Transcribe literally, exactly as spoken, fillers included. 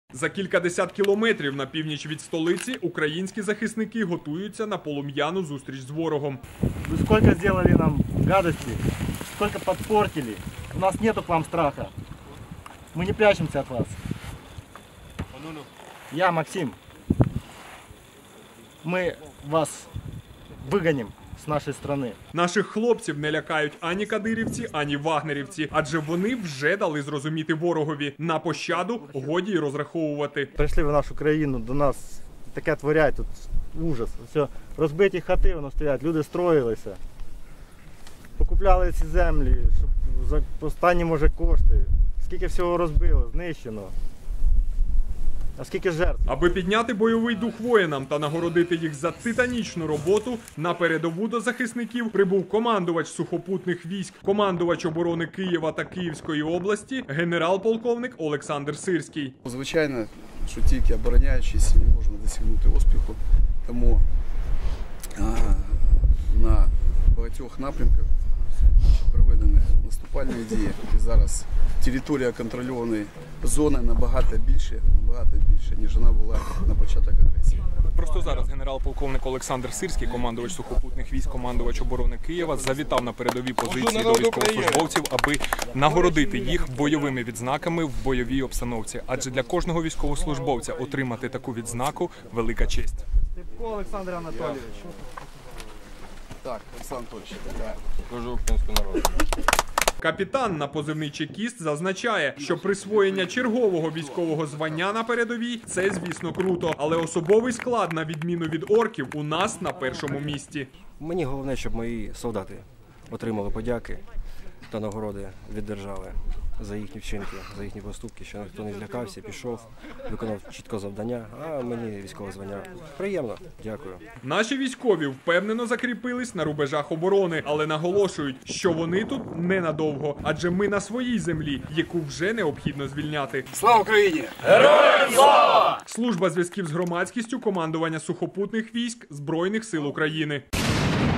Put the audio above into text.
За кількадесят кілометрів на північ від столиці українські захисники готуються на полум'яну зустріч з ворогом. Ви скільки зробили нам гадості, скільки підпортили. У нас нету к вам страха. Ми не прячемося від вас. Я Максим. Ми вас вигонимо з нашої країни. Наших хлопців не лякають ані кадирівці, ані вагнерівці, адже вони вже дали зрозуміти ворогові. На пощаду годі й розраховувати. Прийшли в нашу країну, до нас таке творять, тут ужас. Все, розбиті хати воно стоять, люди строїлися. Покупляли ці землі, щоб за останні, може, кошти. Скільки всього розбило, знищено. А скільки жертв? Аби підняти бойовий дух воїнам та нагородити їх за титанічну роботу, на передову до захисників прибув командувач сухопутних військ, командувач оборони Києва та Київської області, генерал-полковник Олександр Сирський. Звичайно, що тільки обороняючись не можна досягнути успіху, тому а, на багатьох напрямках проведені наступальні дії. І зараз територія контрольованої зони набагато більше, набагато більше, ніж вона була на початок агресії. Просто зараз генерал-полковник Олександр Сирський, командувач сухопутних військ, командувач оборони Києва, завітав на передові позиції до військовослужбовців, аби нагородити їх бойовими відзнаками в бойовій обстановці. Адже для кожного військовослужбовця отримати таку відзнаку – велика честь. Степко Олександр Анатолійович. Так, Олександр Анатолійович. Служу українському народу. Капітан на позивний чекіст зазначає, що присвоєння чергового військового звання на передовій – це, звісно, круто, але особовий склад, на відміну від орків, у нас на першому місці. Мені головне, щоб мої солдати отримали подяки та нагороди від держави за їхні вчинки, за їхні поступки, що ніхто не злякався, пішов, виконав чітко завдання, а мені військове звання. Приємно, дякую. Наші військові впевнено закріпились на рубежах оборони, але наголошують, що вони тут ненадовго, адже ми на своїй землі, яку вже необхідно звільняти. Слава Україні! Героям слава! Служба зв'язків з громадськістю командування сухопутних військ Збройних сил України.